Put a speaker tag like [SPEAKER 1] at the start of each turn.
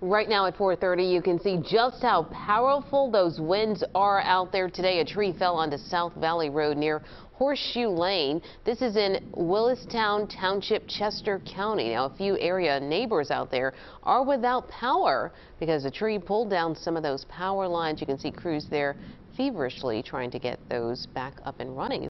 [SPEAKER 1] Right now at 4:30, you can see just how powerful those winds are out there today. A tree fell onto South Valley Road near Horseshoe Lane. This is in Willistown Township, Chester County. Now, a few area neighbors out there are without power because the tree pulled down some of those power lines. You can see crews there feverishly trying to get those back up and running.